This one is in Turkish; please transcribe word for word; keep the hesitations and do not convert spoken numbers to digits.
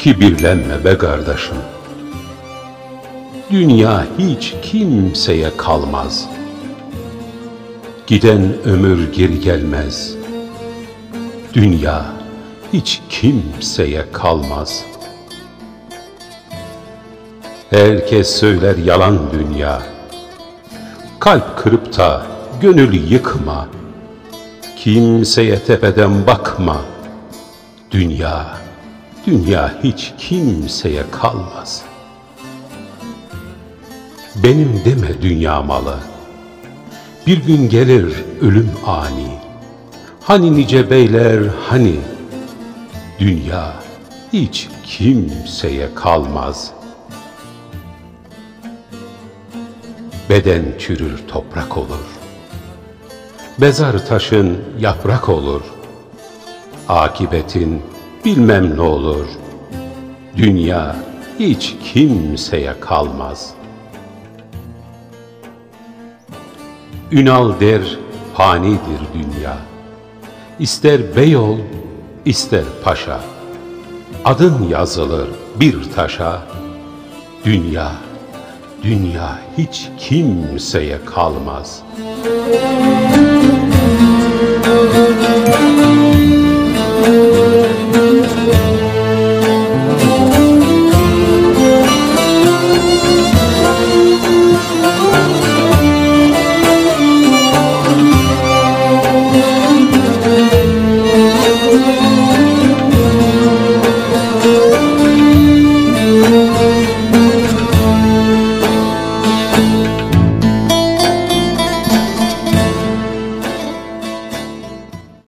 Kibirlenme be kardeşim. Dünya hiç kimseye kalmaz. Giden ömür geri gelmez. Dünya hiç kimseye kalmaz. Herkes söyler yalan dünya. Kalp kırıp da gönül yıkma. Kimseye tepeden bakma. Dünya, dünya hiç kimseye kalmaz. Benim deme dünya malı. Bir gün gelir ölüm ani. Hani nice beyler hani. Dünya hiç kimseye kalmaz. Beden çürür toprak olur. Mezar taşın yaprak olur. Akibetin bilmem ne olur. Dünya hiç kimseye kalmaz. Ünal der fanidir dünya. İster bey ol, ister paşa. Adın yazılır bir taşa. Dünya, dünya hiç kimseye kalmaz.